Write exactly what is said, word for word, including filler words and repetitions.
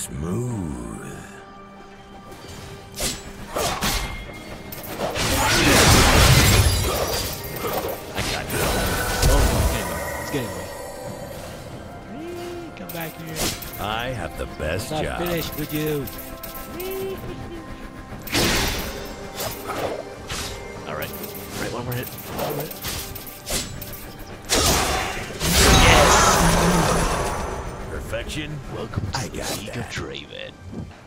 Smooth. I got you. Oh, let's get him. Let's get him. Come back here. I have the best I'm not job. finished with you. All right. Right when we're hit. Perfection. Welcome to I the got League that. of Draven.